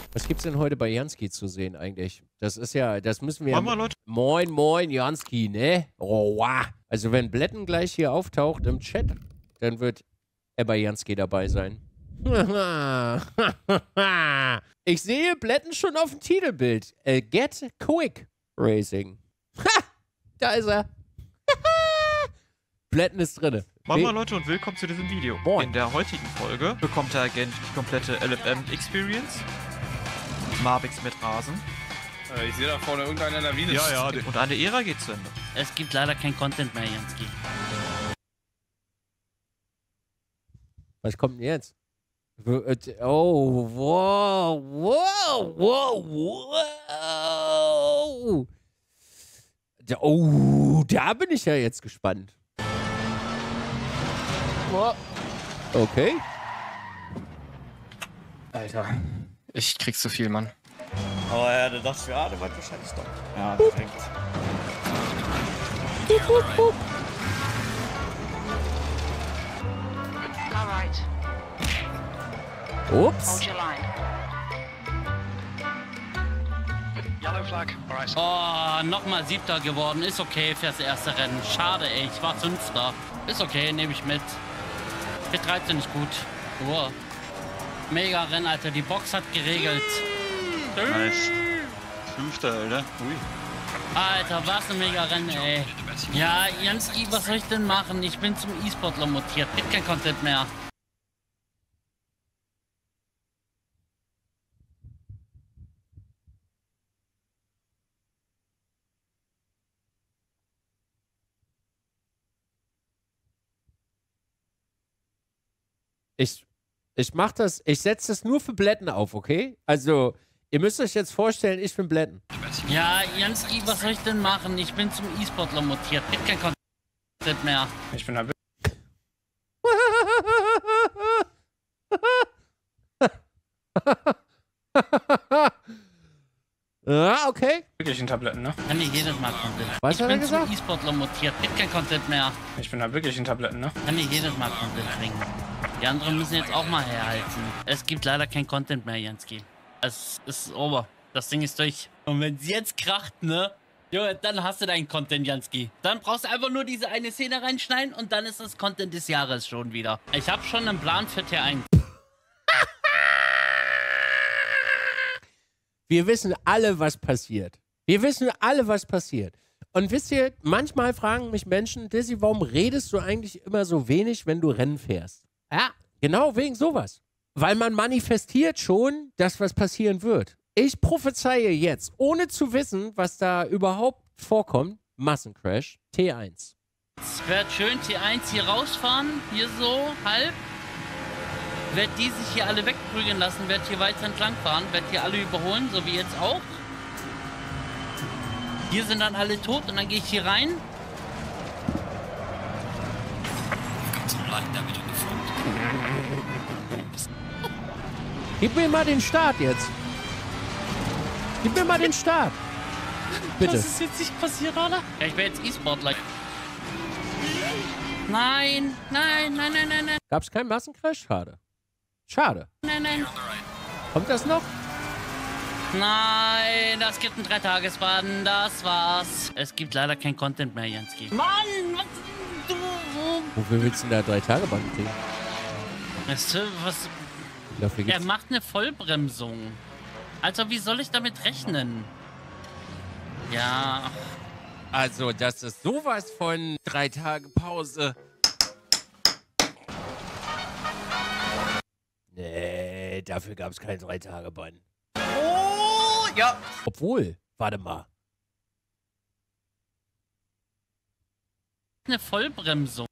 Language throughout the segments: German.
Was gibt's denn heute bei Jansky zu sehen eigentlich? Das ist ja, das müssen wir... Moin, Leute. Moin, moin, Jansky, ne? Oh, wow. Also wenn Bletten gleich hier auftaucht im Chat, dann wird er bei Jansky dabei sein. Ich sehe Bletten schon auf dem Titelbild. Get Quick Racing. Ha! Da ist er. Bletten ist drinne. Moin Leute und willkommen zu diesem Video. Moin. In der heutigen Folge bekommt der Agent die komplette LFM-Experience. Mavix mit Rasen. Ich sehe da vorne irgendeine Lawine. Ja, und eine Ära geht zu Ende. Es gibt leider kein Content mehr, Jansky. Was kommt denn jetzt? Oh, wow, wow, wow, wow. Oh, da bin ich ja jetzt gespannt. Okay. Alter, ich krieg zu viel, Mann. Oh ja, der dachte, ja, der war wahrscheinlich doch. Ja, perfekt. Alright, Ups. hold your line. Yellow flag, alright. Oh, nochmal 7. geworden. Ist okay fürs erste Rennen. Schade, ey. Ich war 5. Ist okay, nehme ich mit. P13 nicht gut. Oh. Mega Rennen, Alter. Die Box hat geregelt. Nice. 5. Alter. Ui. Alter, was ein mega Rennen, ey. Ja, Jansky, was soll ich denn machen? Ich bin zum E-Sportler mutiert. Gibt kein Content mehr. Ich mach das, ich setze das nur für Bletten auf, okay? Also, ihr müsst euch jetzt vorstellen, ich bin Bletten. Ja, Jansky, was soll ich denn machen? Ich bin zum E-Sportler mutiert. Gibt kein Content mehr. Ich bin da Ja, okay. wirklich in Tabletten, ne? Kann nicht jedes Mal Content. Was Ich hat er bin zum gesagt? E-Sportler mutiert. Gibt kein Content mehr. Ich bin da wirklich in Tabletten, ne? Kann nicht jedes Mal Content bringen. Die anderen müssen jetzt auch mal herhalten. Es gibt leider kein Content mehr, Jansky. Es ist over. Das Ding ist durch. Und wenn es jetzt kracht, ne? Junge, dann hast du deinen Content, Jansky. Dann brauchst du einfach nur diese eine Szene reinschneiden und dann ist das Content des Jahres schon wieder. Ich habe schon einen Plan für T1. Wir wissen alle, was passiert. Wir wissen alle, was passiert. Und wisst ihr, manchmal fragen mich Menschen, Dizzy, warum redest du eigentlich immer so wenig, wenn du Rennen fährst? Ja, genau wegen sowas. Weil man manifestiert schon, dass was passieren wird. Ich prophezeie jetzt, ohne zu wissen, was da überhaupt vorkommt, Massencrash T1. Es wird schön T1 hier rausfahren, hier so halb. Werd die sich hier alle wegprügeln lassen, werd hier weiter entlang fahren, werd hier alle überholen, so wie jetzt auch. Hier sind dann alle tot und dann gehe ich hier rein. Gib mir mal den Start jetzt. Gib mir mal den Start. Bitte. Das ist jetzt nicht passiert, oder? Ja, ich wäre jetzt E-Sportler. Nein, nein, nein, nein, nein, nein, Gab's keinen Massencrash? Schade. Schade. nein, nein. Kommt das noch? Nein, das gibt ein 3-Tages-Baden, das war's. Es gibt leider kein Content mehr, Jansky. Mann, was du? Wofür willst du denn da 3 Tage Band kriegen? Was? Dafür Er gibt's macht eine Vollbremsung. Also, wie soll ich damit rechnen? Ja, Also, das ist sowas von 3 Tage Pause. Nee, dafür gab es keinen 3 Tage Bann. oh, ja. Obwohl, warte mal. Eine Vollbremsung.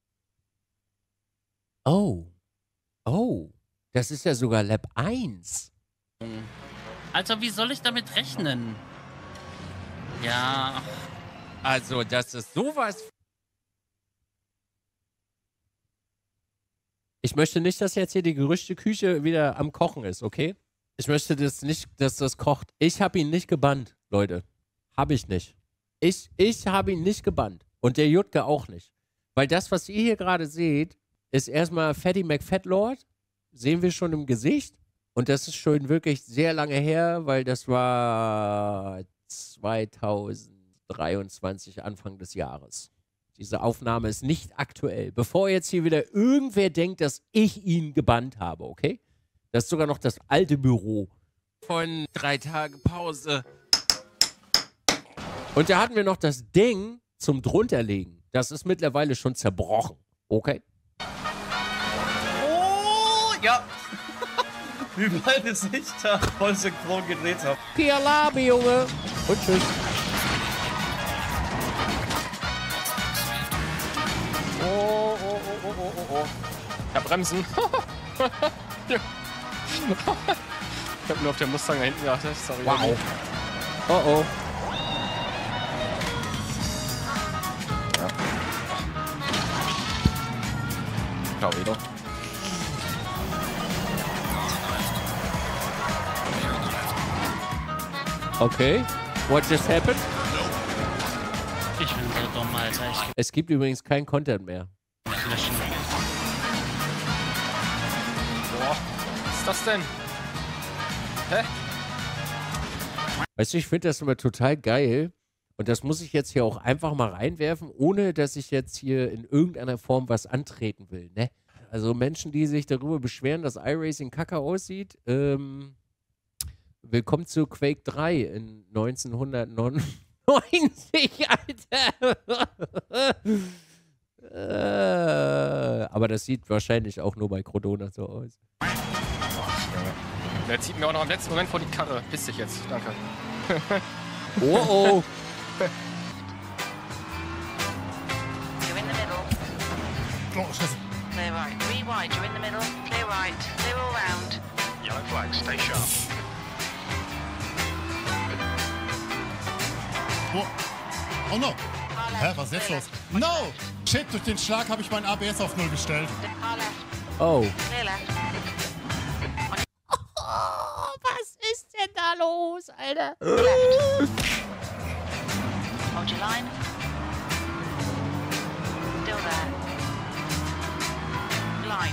Oh. Oh. Das ist ja sogar Lab 1. Also, wie soll ich damit rechnen? Ja, Also, das ist sowas. Ich möchte nicht, dass jetzt hier die Gerüchteküche wieder am Kochen ist, okay? Ich möchte das nicht, dass das kocht. Ich habe ihn nicht gebannt, Leute. Habe ich nicht. Ich habe ihn nicht gebannt. Und der Jutke auch nicht. Weil das, was ihr hier gerade seht, ist erstmal Fatty McFatlord. Sehen wir schon im Gesicht. Und das ist schon wirklich sehr lange her, weil das war 2023, Anfang des Jahres. Diese Aufnahme ist nicht aktuell. Bevor jetzt hier wieder irgendwer denkt, dass ich ihn gebannt habe, okay? Das ist sogar noch das alte Büro von 3 Tagen Pause. Und da hatten wir noch das Ding zum Drunterlegen. Das ist mittlerweile schon zerbrochen, okay? Oh, ja. Wie beide sich da voll synchron gedreht haben. Kialabi, Junge. Und tschüss. Oh. Ja, bremsen. Ich hab nur auf der Mustang da hinten geachtet. Sorry. Wow. Oh oh. Ciao, Edo. Okay. What just happened? Ich bin so dumm, Alter. Ich Es gibt übrigens kein Content mehr. löschen. Boah, was ist das denn? Hä? Weißt du, ich finde das immer total geil. Und das muss ich jetzt hier auch einfach mal reinwerfen, ohne dass ich jetzt hier in irgendeiner Form was antreten will, ne? Also Menschen, die sich darüber beschweren, dass iRacing kacke aussieht, willkommen zu Quake 3 in 1999, Alter. Aber das sieht wahrscheinlich auch nur bei Crodona so aus. Der zieht mir auch noch im letzten Moment vor die Karre. Piss dich jetzt, danke. Oh oh. You're in the middle. Oh, Scheiße. Clear right. 3 wide. You're in the middle. Clear right. Clear all round. Yellow flag. Stay sharp. Oh no. Hä, was ist jetzt los? No! Shit, durch den Schlag habe ich mein ABS auf 0 gestellt. Car left. Oh. Clear left. Oh, was ist denn da los, Alter? Left. Hold your line. Still there. Line.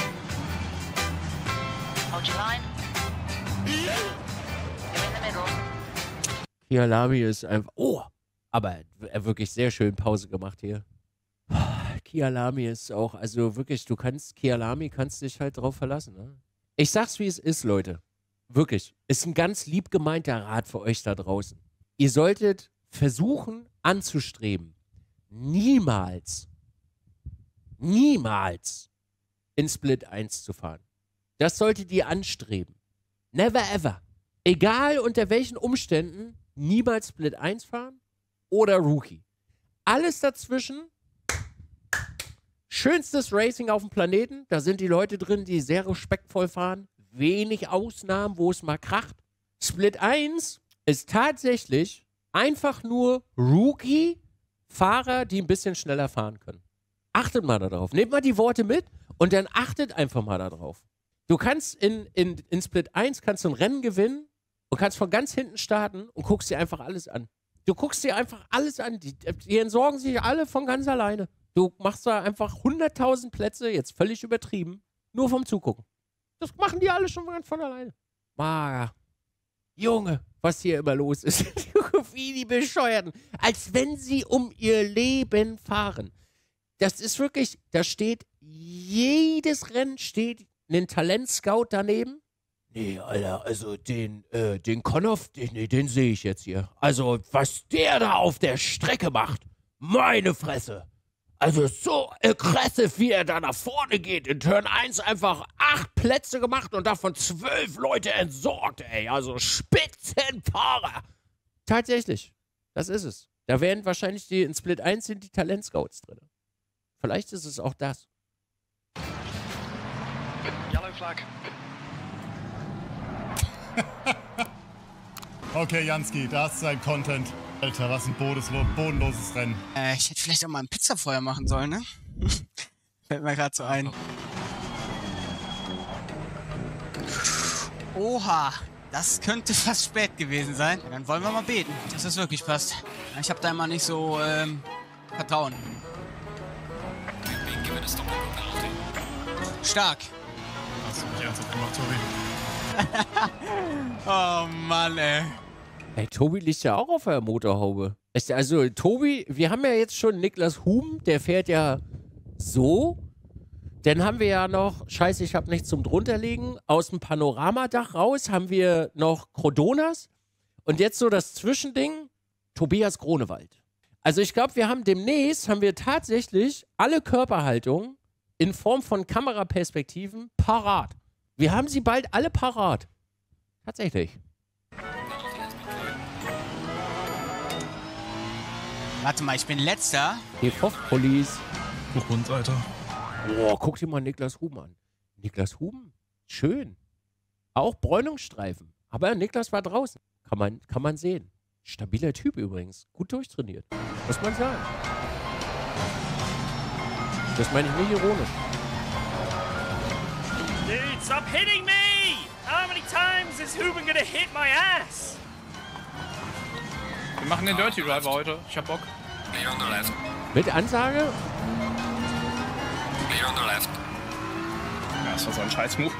Hold your line. You're in the middle. Kialami ist einfach... Oh! Aber wirklich sehr schön Pause gemacht hier. Kialami ist auch... Also wirklich, Kialami kannst dich halt drauf verlassen, ne? Ich sag's, wie es ist, Leute. Wirklich. Ist ein ganz lieb gemeinter Rat für euch da draußen. Ihr solltet versuchen, anzustreben, niemals in Split 1 zu fahren. Das solltet ihr anstreben. Never ever. Egal unter welchen Umständen, niemals Split 1 fahren oder Rookie. Alles dazwischen, schönstes Racing auf dem Planeten. Da sind die Leute drin, die sehr respektvoll fahren. Wenig Ausnahmen, wo es mal kracht. Split 1 ist tatsächlich einfach nur Rookie-Fahrer, die ein bisschen schneller fahren können. Achtet mal darauf. Nehmt mal die Worte mit und dann achtet einfach mal darauf. Du kannst in Split 1 kannst du ein Rennen gewinnen und kannst von ganz hinten starten und guckst dir einfach alles an. Du guckst dir einfach alles an. Die entsorgen sich alle von ganz alleine. Du machst da einfach 100.000 Plätze, jetzt völlig übertrieben, nur vom Zugucken. Das machen die alle schon ganz von alleine. Mager. Junge, was hier immer los ist. Wie die Bescheuerten. Als wenn sie um ihr Leben fahren. Das ist wirklich, da steht, jedes Rennen steht ein Talentscout daneben. Nee, Alter, also den Konov, den sehe ich jetzt hier. Also, was der da auf der Strecke macht, meine Fresse. Also so aggressiv, wie er da nach vorne geht. In Turn 1 einfach 8 Plätze gemacht und davon 12 Leute entsorgt, ey. Also Spitzenfahrer. Tatsächlich, das ist es. Da werden wahrscheinlich in Split 1 sind die Talentscouts drin. Vielleicht ist es auch das. Yellow flag. Okay, Jansky, da hast du dein Content. Alter, was ein bodenloses Rennen. Ich hätte vielleicht auch mal ein Pizzafeuer machen sollen, ne? Fällt mir gerade so ein. Oha, das könnte fast spät gewesen sein. Dann wollen wir mal beten, dass es wirklich passt. Ich habe da immer nicht so Vertrauen. Stark. Hast du mich ernsthaft gemacht, Tobi? Oh Mann, ey. Ey, Tobi liegt ja auch auf der Motorhaube. Also, Tobi, wir haben ja jetzt schon Niklas Huben, der fährt ja so. Dann haben wir ja noch, scheiße, ich habe nichts zum drunterlegen, aus dem Panoramadach raus haben wir noch Crodonas. Und jetzt so das Zwischending, Tobias Grunewald. Also ich glaube, wir haben demnächst, tatsächlich alle Körperhaltungen in Form von Kameraperspektiven parat. Wir haben sie bald alle parat. Tatsächlich. Warte mal, ich bin letzter. Police. Hoch rund, Alter. Boah, guck dir mal Niklas Huben an. Niklas Huben? Schön. Auch Bräunungsstreifen. Aber Niklas war draußen. Kann man sehen. Stabiler Typ übrigens. Gut durchtrainiert. Muss man sagen. Das meine ich nicht ironisch. Dude, stop hitting me! How many times is Huben gonna hit my ass? Wir machen den Dirty Driver heute. Ich hab Bock. Mit Ansage? Ja, das war so ein Scheiß-Move.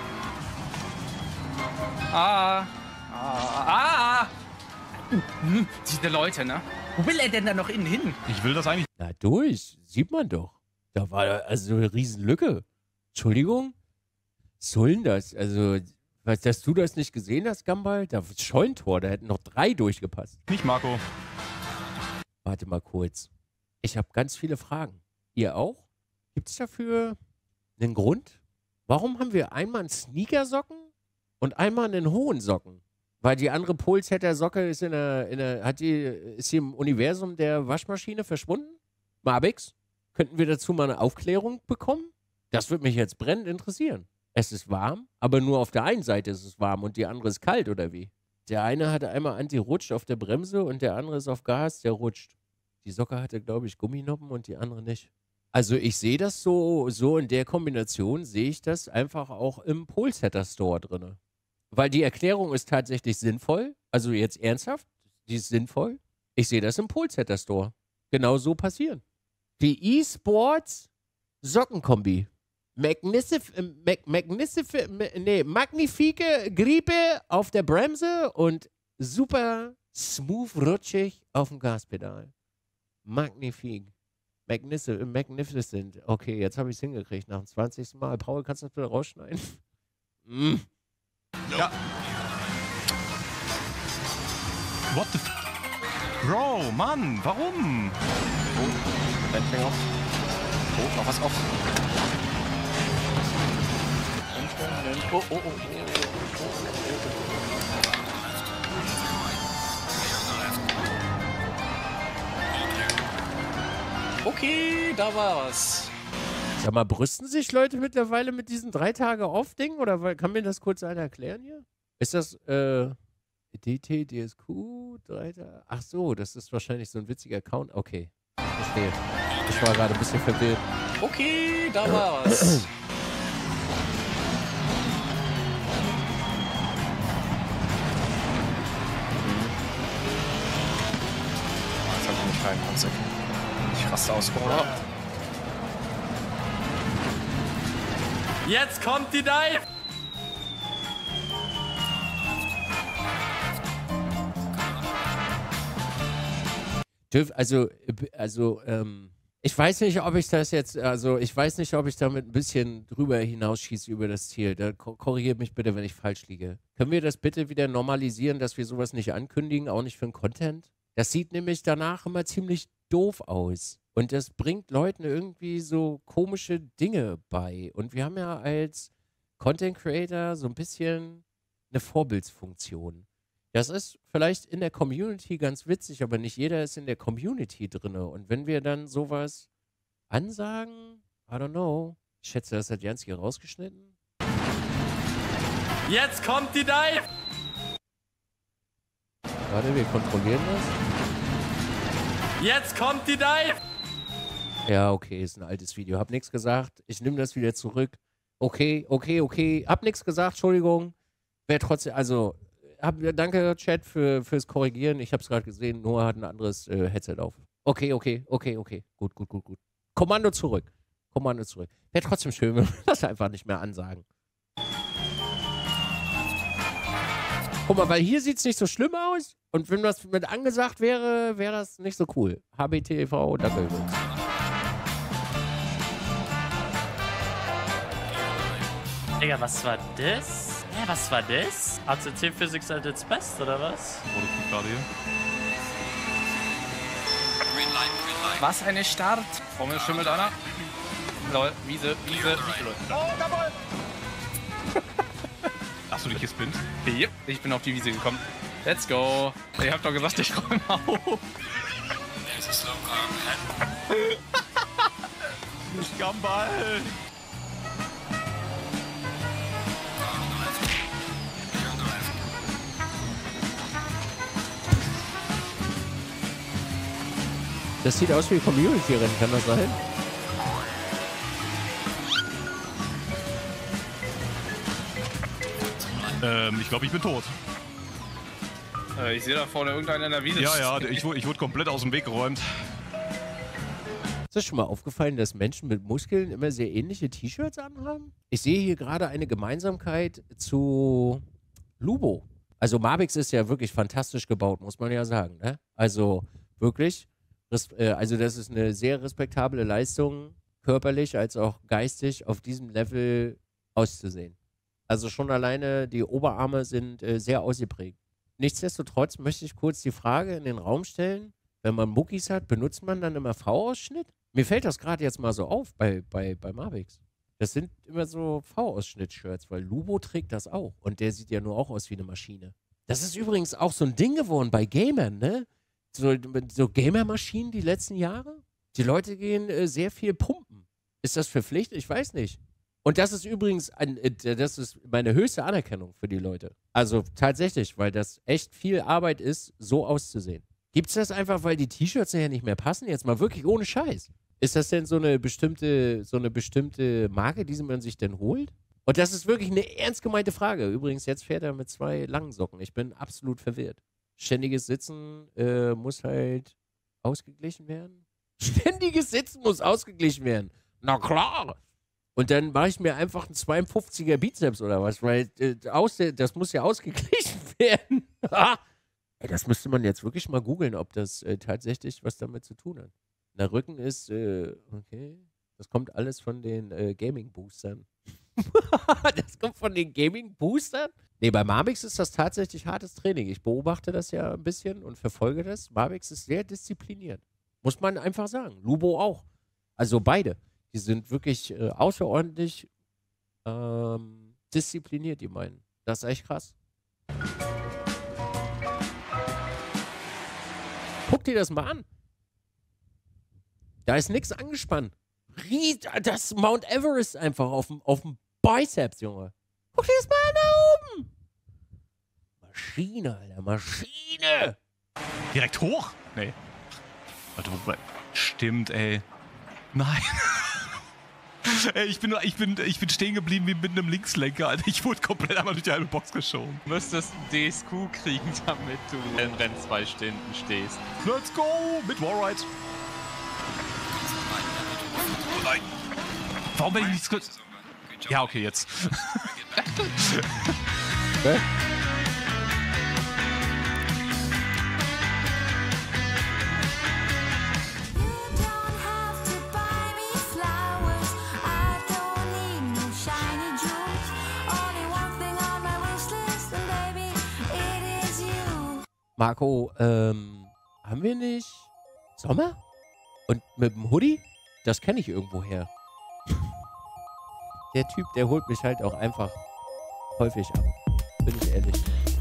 Diese Leute, ne? Wo will er denn da noch innen hin? Ich will das eigentlich. Na durch. Sieht man doch. Da war also eine Riesenlücke. Entschuldigung? Was soll denn das? Also, dass du das nicht gesehen hast, Gambal? Da Scheuntor, da hätten noch 3 durchgepasst. Nicht, Marco. Warte mal kurz. Ich habe ganz viele Fragen. Ihr auch? Gibt es dafür einen Grund? Warum haben wir einmal einen Sneakersocken und einmal einen hohen Socken? Weil die andere Polsetter-Socke ist ist hier im Universum der Waschmaschine verschwunden? Mabix? Könnten wir dazu mal eine Aufklärung bekommen? Das würde mich jetzt brennend interessieren. Es ist warm, aber nur auf der einen Seite ist es warm und die andere ist kalt, oder wie? Der eine hatte einmal Anti-Rutsch auf der Bremse und der andere ist auf Gas, der rutscht. Die Socke hatte, glaube ich, Gumminoppen und die andere nicht. Also ich sehe das so in der Kombination, sehe ich das einfach auch im Polsetter-Store drin. Weil die Erklärung ist tatsächlich sinnvoll. Also jetzt ernsthaft, die ist sinnvoll. Ich sehe das im Polsetter-Store. Genau so passieren. Die E-Sports Sockenkombi. Magnifike Griepe auf der Bremse und super smooth rutschig auf dem Gaspedal. Magnifik. Magnificent. Okay, jetzt habe ich es hingekriegt nach dem 20. Mal. Paul, kannst du das bitte rausschneiden? Ja. What the f... Bro, Mann, warum? Oh, Bentling auf. Oh, noch was offen. Oh. Okay, da war's. Sag mal, brüsten sich Leute mittlerweile mit diesen 3 Tage Off-Ding? Oder kann mir das kurz einer erklären hier? Ist das, DT, DSQ, 3 Tage? Ach so, das ist wahrscheinlich so ein witziger Account. Okay, verstehe. Ich war gerade ein bisschen verwirrt. Okay, da war's. Jetzt hab ich nicht rein, ich raste aus. Oh. Jetzt kommt die Dive! Ich weiß nicht, ob ich das jetzt, ich weiß nicht, ob ich damit ein bisschen drüber hinausschieße über das Ziel. Da korrigiert mich bitte, wenn ich falsch liege. Können wir das bitte wieder normalisieren, dass wir sowas nicht ankündigen, auch nicht für den Content? Das sieht nämlich danach immer ziemlich doof aus. Und das bringt Leuten irgendwie so komische Dinge bei. Und wir haben ja als Content Creator so ein bisschen eine Vorbildsfunktion. Das ist vielleicht in der Community ganz witzig, aber nicht jeder ist in der Community drin. Und wenn wir dann sowas ansagen, I don't know, ich schätze, das hat Jansky rausgeschnitten. Jetzt kommt die Dive! Warte, wir kontrollieren das. Jetzt kommt die Dive! Ja, okay, ist ein altes Video. Hab nichts gesagt. Ich nehme das wieder zurück. Okay. Hab nichts gesagt, Entschuldigung. Wäre trotzdem, danke, Chat, fürs Korrigieren. Ich hab's gerade gesehen. Noah hat ein anderes Headset auf. Okay. Gut. Kommando zurück. Wäre trotzdem schön, wenn wir das einfach nicht mehr ansagen. Guck mal, weil hier sieht es nicht so schlimm aus. Und wenn das mit angesagt wäre, wäre das nicht so cool. HBTV Dackelwitz. Digga, was war das? Ja, was war das? ACC Physics at its best, oder was? Oh, das geht gerade hier. Was eine Start. Vor mir schimmelt einer. Lol, Wiese. Oh, jawohl. Hast du dich gespinnt? Yep, ich bin auf die Wiese gekommen. Let's go. Ihr habt doch gesagt, ich räume auf. Gambal! Das sieht aus wie Community-Rennen, kann das sein? Ich glaube, ich bin tot. Ich sehe da vorne irgendeinen in der Wiese. Ja, ich wurde komplett aus dem Weg geräumt. Ist das schon mal aufgefallen, dass Menschen mit Muskeln immer sehr ähnliche T-Shirts anhaben? Ich sehe hier gerade eine Gemeinsamkeit zu Lubo. Also Marbix ist ja wirklich fantastisch gebaut, muss man ja sagen. Ne? Also wirklich, also das ist eine sehr respektable Leistung, körperlich als auch geistig auf diesem Level auszusehen. Also schon alleine die Oberarme sind sehr ausgeprägt. Nichtsdestotrotz möchte ich kurz die Frage in den Raum stellen, wenn man Muckis hat, benutzt man dann immer V-Ausschnitt? Mir fällt das gerade jetzt mal so auf bei Marbix. Das sind immer so V-Ausschnitt-Shirts, weil Lubo trägt das auch. Und der sieht ja nur auch aus wie eine Maschine. Das ist übrigens auch so ein Ding geworden bei Gamern, ne? So Gamer-Maschinen die letzten Jahre. Die Leute gehen sehr viel pumpen. Ist das für Pflicht? Ich weiß nicht. Und das ist übrigens, das ist meine höchste Anerkennung für die Leute. Also tatsächlich, weil das echt viel Arbeit ist, so auszusehen. Gibt es das einfach, weil die T-Shirts ja nicht mehr passen? Jetzt mal wirklich ohne Scheiß. Ist das denn so eine bestimmte Marke, die man sich denn holt? Und das ist wirklich eine ernst gemeinte Frage. Übrigens, jetzt fährt er mit 2 langen Socken. Ich bin absolut verwirrt. Ständiges Sitzen muss halt ausgeglichen werden. Ständiges Sitzen muss ausgeglichen werden. Na klar. Und dann mache ich mir einfach einen 52er Bizeps oder was, weil das muss ja ausgeglichen werden. Ey, das müsste man jetzt wirklich mal googeln, ob das tatsächlich was damit zu tun hat. Der Rücken ist, okay, das kommt alles von den Gaming-Boostern. Das kommt von den Gaming-Boostern? Nee, bei Marbix ist das tatsächlich hartes Training. Ich beobachte das ja ein bisschen und verfolge das. Marbix ist sehr diszipliniert. Muss man einfach sagen. Lubo auch. Also beide. Die sind wirklich außerordentlich diszipliniert, die meinen. Das ist echt krass. Guck dir das mal an. Da ist nichts angespannt. Das ist Mount Everest einfach auf dem Bizeps, Junge. Guck dir das mal an da oben. Maschine, Alter, Maschine. Direkt hoch? Nee. Warte, stimmt, ey. Nein. Ey, ich bin stehen geblieben wie mit einem Linkslenker, Alter. Ich wurde komplett einmal durch die halbe Box geschoben. Du müsstest einen DSQ kriegen, damit du in Rennen 2 Stunden stehst. Let's go! Mit Warride. Oh nein. Warum bin ich nicht so... Ja, okay, jetzt. Okay. Marco, haben wir nicht Sommer? Und mit dem Hoodie? Das kenne ich irgendwoher. Der Typ, der holt mich halt auch einfach häufig ab. Bin ich ehrlich.